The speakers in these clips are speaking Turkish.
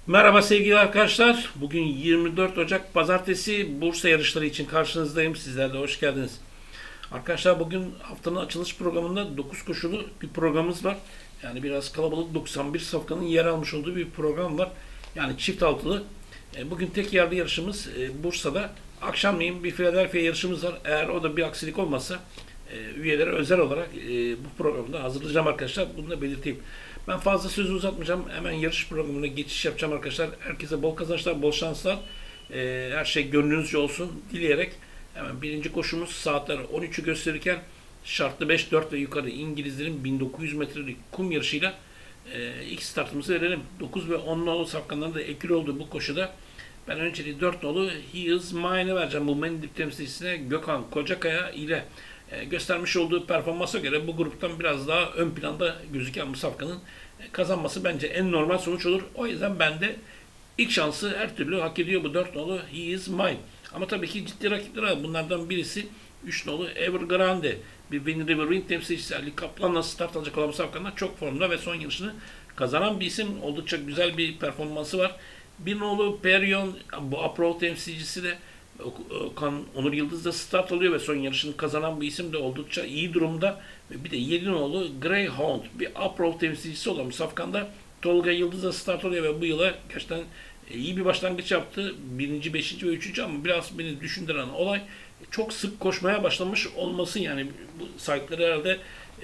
Merhaba sevgili arkadaşlar. Bugün 24 Ocak Pazartesi Bursa yarışları için karşınızdayım. Sizler de hoş geldiniz. Arkadaşlar bugün haftanın açılış programında 9 koşulu bir programımız var. Yani biraz kalabalık 91 safkanın yer almış olduğu bir program var. Yani çift altılı. Bugün tek yerli yarışımız Bursa'da. Akşamleyin bir Philadelphia yarışımız var. Eğer o da bir aksilik olmazsa üyelere özel olarak bu programda hazırlayacağım arkadaşlar. Bunu da belirteyim. Ben fazla sözü uzatmayacağım. Hemen yarış programına geçiş yapacağım arkadaşlar. Herkese bol kazançlar, bol şanslar. Her şey gönlünüzce olsun dileyerek hemen birinci koşumuz saatler 13'ü gösterirken şartlı 5, 4 ve yukarı İngilizlerin 1900 metrelik kum yarışıyla ilk startımızı verelim. 9 ve 10 nolu safkanların da ekil olduğu bu koşuda ben önceliği 4 nolu He Is Mine'ı vereceğim. Bu Mendip temsilcisine Gökhan Kocakaya ile göstermiş olduğu performansa göre bu gruptan biraz daha ön planda gözüken bu safkanın kazanması bence en normal sonuç olur. O yüzden ben de ilk şansı her türlü hak ediyor bu 4 nolu He Is Mine. Ama tabii ki ciddi rakipler var. Bunlardan birisi 3 nolu Evergrande. Bir Win River Ring temsilcisi Ali Kaplan'la start alacak olan bu safkanlar çok formda ve son yarışını kazanan bir isim. Oldukça güzel bir performansı var. Bir nolu Perion bu Apro temsilcisi de Okan Onur Yıldız da start alıyor ve son yarışını kazanan bir isim de oldukça iyi durumda. Bir de Yedinoğlu Greyhound bir Uproad temsilcisi olan Safkan'da Tolga Yıldız da start alıyor ve bu yıla gerçekten iyi bir başlangıç yaptı. Birinci, beşinci ve üçüncü ama biraz beni düşündüren olay çok sık koşmaya başlamış olması yani bu sahipleri herhalde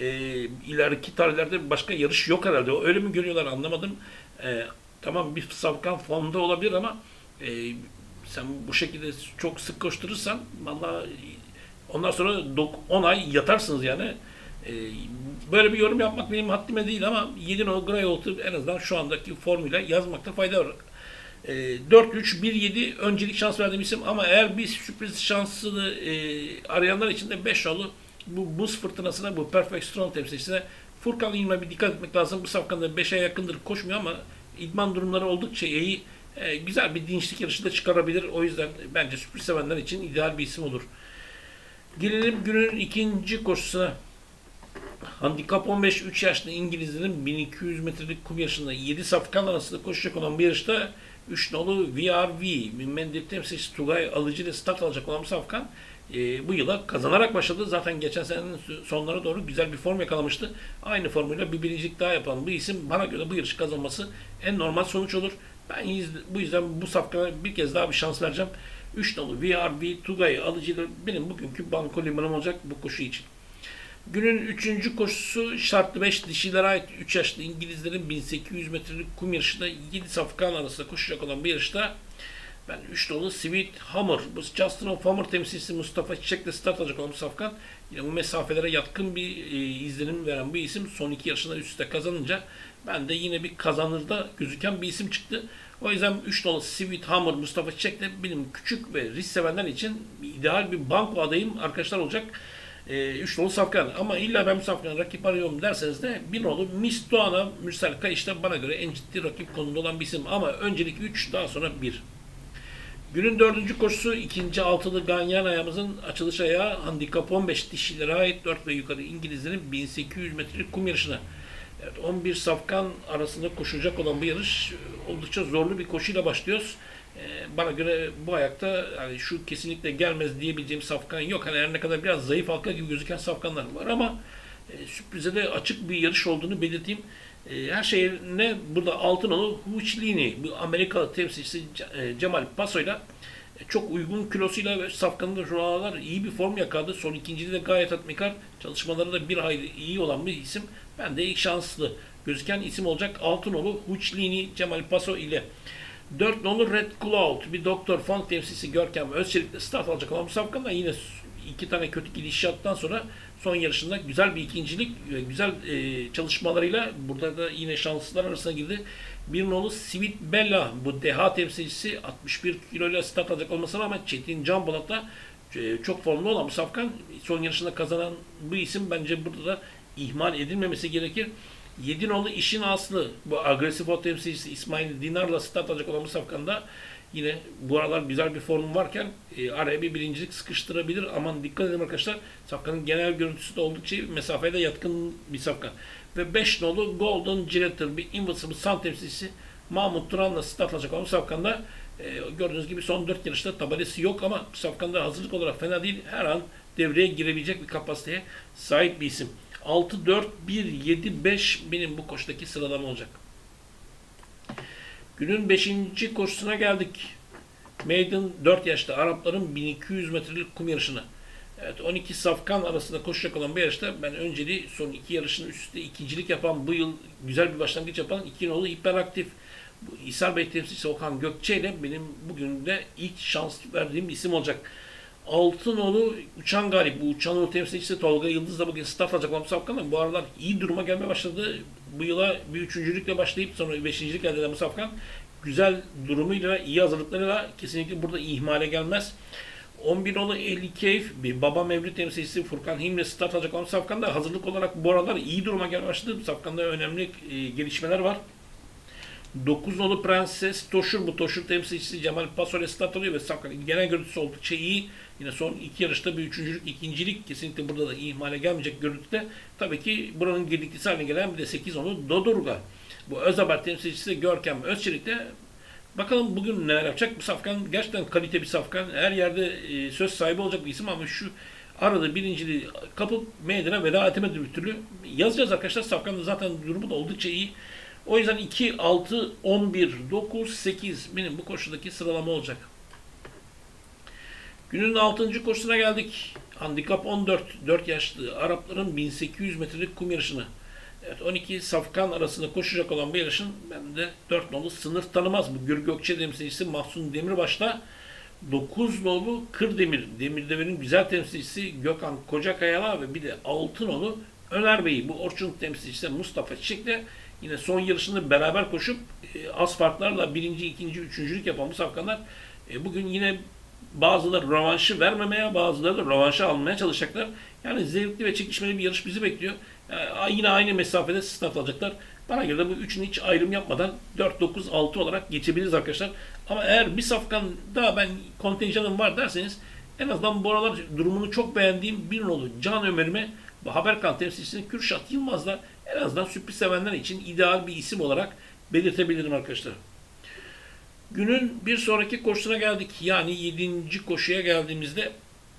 ileriki tarihlerde başka yarış yok herhalde. Öyle mi görüyorlar anlamadım. Tamam bir Safkan formda olabilir ama sen bu şekilde çok sık koşturursan valla ondan sonra 10 ay yatarsınız yani. E, Böyle bir yorum yapmak benim haddime değil ama 7 no Greyhound'u en azından şu andaki formuyla yazmakta fayda var. 4-3-1-7 öncelik şans verdiğim isim ama eğer bir sürpriz şansını arayanlar için de 5 nolu bu buz fırtınasına, bu Perfect Strong temsilcisine Furkan Yılmaz'a bir dikkat etmek lazım. Bu safkanda 5'e yakındır koşmuyor ama idman durumları oldukça iyi. Güzel bir dinçlik yarışı da çıkarabilir. O yüzden bence sürpriz sevenler için ideal bir isim olur. Gelelim günün ikinci koşusuna. Handikap 15 3 yaşlı İngilizlerin 1200 metrelik kum yarışında 7 safkan arasında koşacak olan bir yarışta 3 nolu VRV Mendip temsilcisi Tugay Alıcı ile start alacak olan safkan bu yıla kazanarak başladı. Zaten geçen senenin sonlara doğru güzel bir form yakalamıştı. Aynı formuyla bir birincilik daha yapan bu isim bana göre bu yarışı kazanması en normal sonuç olur. Ben bu yüzden bu safkana bir kez daha bir şans vereceğim. 3 nolu VRV Tugay Alıcı ile benim bugünkü banko limanım olacak bu koşu için. Günün üçüncü koşusu şartlı 5 dişilere ait 3 yaşlı İngilizlerin 1800 metrelik kum yarışında 7 safkan arasında koşacak olan bir yarışta ben 3 nolu Sweet Hammer, bu Justin of Hammer temsilcisi Mustafa Çiçek'le start alacak olan bu safkan yine bu mesafelere yatkın bir izlenim veren bu isim son 2 yarışında üst üste kazanınca ben de yine bir kazanırda gözüken bir isim çıktı. O yüzden 3 nolu Sweet Hammer Mustafa Çiçek'le benim küçük ve risk sevenler için ideal bir banko adayım arkadaşlar olacak. 3 nolu safkan ama illa ben bu safkanı rakip arıyorum derseniz de 1 nolu Miss Doğan'a Mürsel Kayış'ta bana göre en ciddi rakip konumunda olan bir isim ama öncelik 3 daha sonra 1. Günün dördüncü koşusu ikinci altılı ganyan ayağımızın açılış ayağı handikap 15 dişilere ait 4 ve yukarı İngilizlerin 1800 metrelik kum yarışına. Evet, 11 safkan arasında koşulacak olan bu yarış oldukça zorlu bir koşuyla başlıyoruz. Bana göre bu ayakta yani şu kesinlikle gelmez diyebileceğim safkan yok. Hani her ne kadar biraz zayıf halka gibi gözüken safkanlar var ama sürprize de açık bir yarış olduğunu belirteyim. Her şeyine burada Altınolu Huçlini, bu Amerikalı temsilcisi Cemal Paso'yla çok uygun kilosuyla ve safkanında şu aralar iyi bir form yakaladı. Son ikincide de gayet tatminkar. Çalışmaları da bir hayli iyi olan bir isim. Ben de ilk şanslı gözüken isim olacak Altınolu Huçlini Cemal Paso ile. 4 nolu Red Cloud bir Doktor Funk temsilcisi Görkem Özçelik'le start alacak olan bu safkanla yine 2 tane kötü gidişattan sonra son yarışında güzel bir ikincilik ve güzel çalışmalarıyla burada da yine şanslılar arasına girdi. Bir nolu Sweet Bella bu deha temsilcisi 61 kiloyla start alacak olmasına rağmen Çetin Can Bolat'la çok formlu olan bu safkan son yarışında kazanan bu isim bence burada da ihmal edilmemesi gerekir. 7 nolu işin aslı bu agresif o temsilcisi İsmail Dinar'la start alacak olan bu safkanda yine bu aralar güzel bir formu varken araya bir birincilik sıkıştırabilir. Aman dikkat edin arkadaşlar. Safkanın genel görüntüsü de oldukça mesafede yatkın bir safkan. ve 5 nolu Golden Girator bir Invincible Sun temsilcisi Mahmut Turan'la start alacak olan Safkan'da gördüğünüz gibi son 4 yarışta tabelası yok ama Safkan'da hazırlık olarak fena değil. Her an devreye girebilecek bir kapasiteye sahip bir isim. 6-4-1-7-5 benim bu koşudaki sıralama olacak. Günün 5. koşusuna geldik. Maiden 4 yaşta Arapların 1200 metrelik kum yarışına. Evet, 12 safkan arasında koşacak olan bir yarışta ben önceliği son 2 yarışın üstte ikincilik yapan, bu yıl güzel bir başlangıç yapan 2 nolu hiperaktif İhsar Bey temsilcisi Okan Gökçe ile benim bugün de ilk şans verdiğim isim olacak. 6 nolu Uçan Galip, bu Uçan nolu temsilcisi Tolga Yıldız da bugün start alacak olan safkan. Bu aralar iyi duruma gelmeye başladı. Bu yıla bir üçüncülükle başlayıp sonra beşincilik elde eden bu safkan güzel durumuyla, iyi hazırlıklarıyla kesinlikle burada ihmale gelmez. 11 nolu 50 Keyif, bir Baba Mevlüt temsilcisi Furkan Himle start alacak olan safkanda hazırlık olarak bu aralar iyi duruma gelmeye başladı. Safkanda önemli gelişmeler var. 9 nolu Prenses Toşur, bu Toşur temsilcisi Cemal Pasol'e start alıyor ve safkanın genel görüntüsü oldukça iyi. Yine son 2 yarışta bir üçüncülük, ikincilik kesinlikle burada da ihmale gelmeyecek görüntüde. Tabii ki buranın girdiklisi haline gelen bir de 8 nolu Dodurga. Bu Özaber temsilcisi Görkem Özçelik'te. Bakalım bugün neler yapacak. Bu safkan gerçekten kalite bir safkan. Her yerde söz sahibi olacak bir isim ama şu arada birinciliği kapıp meydana veda etemedi bir türlü. Yazacağız arkadaşlar. Safkan'da zaten durumu da oldukça iyi. O yüzden 2, 6, 11, 9, 8 benim bu koşudaki sıralama olacak. Günün 6. koşusuna geldik. Handikap 14, 4 yaşlı Arapların 1800 metrelik kum yarışına. Evet, 12 safkan arasında koşacak olan bir yarışın ben de 4 nolu Sınır Tanımaz. Bu Gür Gökçe temsilcisi Mahsun Demirbaş'la 9 nolu Kırdemir, Demirdemir'in güzel temsilcisi Gökhan Kocakaya'la ve bir de 6 nolu Öner Bey, bu Orçun temsilcisi Mustafa Çiçek'le yine son yarışında beraber koşup az farklarla birinci, ikinci, üçüncülük yapan bu safkanlar bugün yine bazıları rövanşı vermemeye, bazıları da rövanşı almaya çalışacaklar. Yani zevkli ve çekişmeli bir yarış bizi bekliyor. Yine aynı mesafede start alacaklar. Bana göre de bu üçünü hiç ayrım yapmadan 4, 9, 6 olarak geçebiliriz arkadaşlar. Ama eğer bir safkan daha ben kontenjanım var derseniz en azından bu aralar durumunu çok beğendiğim bir nolu Can Ömer'ime bu Haberkan temsilcisini Kürşat Yılmaz'la en azından sürpriz sevenler için ideal bir isim olarak belirtebilirim arkadaşlar. Günün bir sonraki koşusuna geldik. Yani 7. koşuya geldiğimizde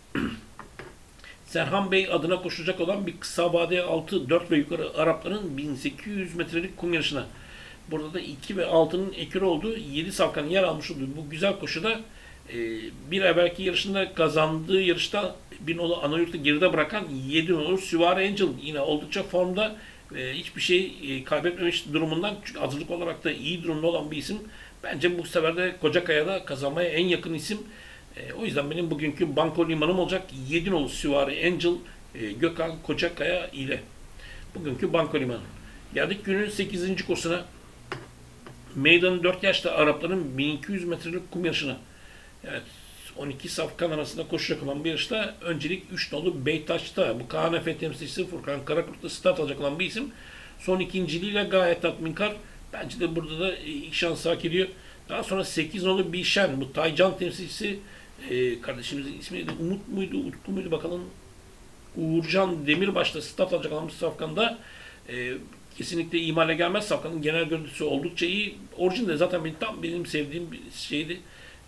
Serhan Bey adına koşulacak olan bir kısa vade 6, 4 ve yukarı Arapların 1800 metrelik kum yarışına. Burada da 2 ve 6'nın ekürü olduğu 7 safkanın yer almış olduğu bu güzel koşuda bir evvelki yarışında kazandığı yarışta bir nolu Anayurt'u geride bırakan 7 nolu Süvari Angel yine oldukça formda, hiçbir şey kaybetmemiş durumundan, çünkü hazırlık olarak da iyi durumda olan bir isim. Bence bu sefer de Kocakaya'da kazanmaya en yakın isim. O yüzden benim bugünkü banko limanım olacak 7 nolu Süvari Angel Gökhan Kocakaya ile bugünkü banko limanı. Geldik günün 8. kursuna. Meydanın 4 yaşta Arapların 1200 metrelik kum yarışına. Evet, 12 safkan arasında koşacak olan bir yarışta öncelik 3 nolu Beytaş'ta bu KNF temsilcisi Furkan Karakurt'ta start alacak olan bir isim. Son ikinciliğiyle gayet tatminkar. Bence de burada da ilk şansı hak ediyor. Daha sonra 8 nolu Bişen, bu Taycan temsilcisi kardeşimizin ismi neydi? Umut muydu, Utku muydu bakalım. Uğurcan Demirbaş'ta start alacak olan safkanda kesinlikle ihmale gelmez. Safkanın genel görüntüsü oldukça iyi. Orijinde zaten benim sevdiğim bir şeydi.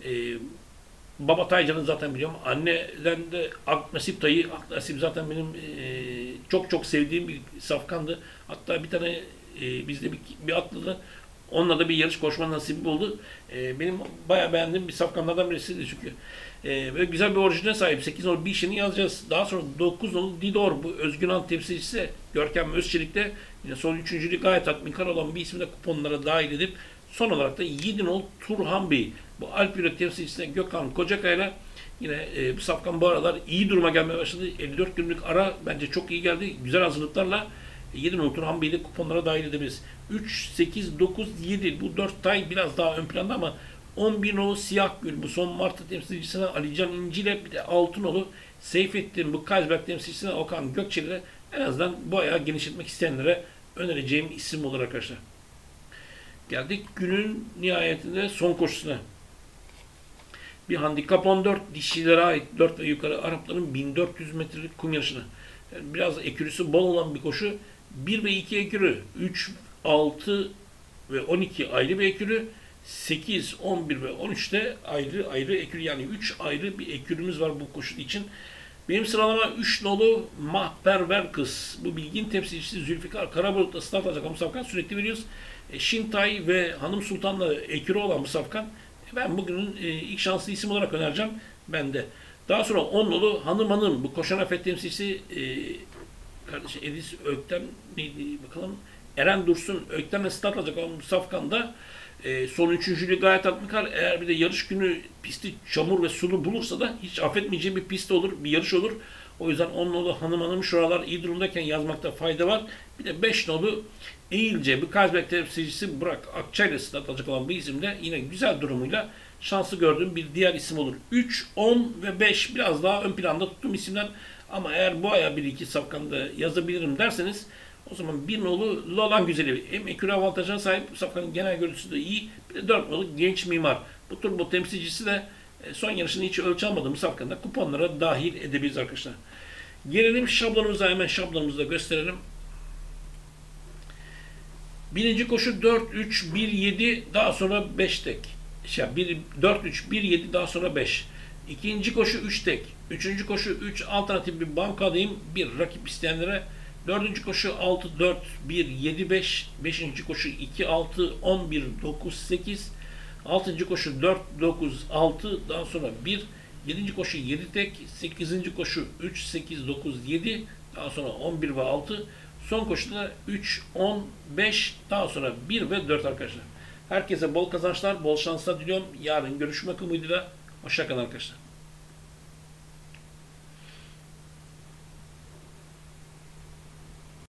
Baba Taycan'ı zaten biliyorum. Anneden de Aknasip Dayı. Aknasip zaten benim çok çok sevdiğim bir safkandı. Hatta bir tane bizde bir atladı. Onunla da bir yarış koşma nasibi oldu. Benim bayağı beğendiğim bir safkanlardan birisiydi çünkü. Ve güzel bir orijine sahip. 8 nolu bir işini yazacağız. Daha sonra 9 nolu Didor, bu Özgünan temsilcisi Görkem Özçelik'te yine son üçüncülük gayet tatminkar olan bir ismi de kuponlara dahil edip son olarak da 7 nolu Turhan Bey, bu Alp Yürek temsilcisine Gökhan Kocakaya'yla yine bu safkan bu aralar iyi duruma gelmeye başladı. 54 günlük ara bence çok iyi geldi. Güzel hazırlıklarla 7 nolu Turhan Bey'i de kuponlara dahil edebiliriz. 3, 8, 9, 7 bu 4 tay biraz daha ön planda ama 11 nolu Siyah Gül, bu son Martı temsilcisine Alican İnci ile bir de 6 nolu Seyfettin, bu Kaysberg temsilcisine Okan Gökçe ile en azından bu ayağı genişletmek isteyenlere önereceğim isim olur arkadaşlar. Geldik günün nihayetinde son koşusuna. Bir handikap 14 dişilere ait 4 ve yukarı Arapların 1400 metrelik kum yarışına. Yani biraz ekürüsü bol olan bir koşu. 1 ve 2 ekürü, 3, 6 ve 12 ayrı bir ekürü, 8, 11 ve 13 de ayrı ayrı ekürü, yani 3 ayrı bir ekürümüz var bu koşu için. Benim sıralama 3 nolu Mahperver Kız. Bu bilgin temsilcisi Zülfikar Karabulut'la start alacak Musafkan sürekli veriyoruz. Şintay ve Hanım Sultan'la ekürü olan Musafkan. Ben bugünün ilk şanslı isim olarak önereceğim. Ben de. Daha sonra 10 nolu Hanım bu koşan afet temsilcisi kardeşi Edis Öktem neydi bakalım. Eren Dursun Öktem'le start alacak olan Musafkan'da son üçüncülüğü gayet tatminkar. Eğer bir de yarış günü pisti çamur ve sulu bulursa da hiç affetmeyeceği bir pist olur, bir yarış olur. O yüzden 10 nolu Hanım şuralar iyi durumdayken yazmakta fayda var. Bir de 5 nolu Eğilce bir Kazbek temsilcisi Burak Akçay ile start alacak olan bu isim de yine güzel durumuyla şanslı gördüğüm bir diğer isim olur. 3, 10 ve 5 biraz daha ön planda tuttuğum isimler, ama eğer bu aya 1-2 safkanda yazabilirim derseniz o zaman 1 nolu Lolan Güzeli hem ekürü avantajına sahip, safkanın genel görüntüsü de iyi. Bir de 4 nolu Genç Mimar. Bu turbo temsilcisi de son yarışını hiç ölçü almadığım safkanda kuponlara dahil edebiliriz arkadaşlar. Gelelim şablonumuza, hemen şablonumuzu da gösterelim. Birinci koşu 4-3-1-7 daha sonra 5 tek. 4-3-1-7 daha sonra 5. İkinci koşu 3 tek. Üçüncü koşu 3 alternatif bir banka alayım. Bir rakip isteyenlere. Dördüncü koşu 6-4-1-7-5. Beşinci koşu 2-6-11-9-8. Altıncı koşu 4-9-6 daha sonra 1. Yedinci koşu 7 tek. Sekizinci koşu 3-8-9-7 daha sonra 11 ve 6. Son koşuda 3, 10, 5 daha sonra 1 ve 4 arkadaşlar. Herkese bol kazançlar, bol şanslar diliyorum. Yarın görüşmek umuduyla. Hoşça kalın arkadaşlar.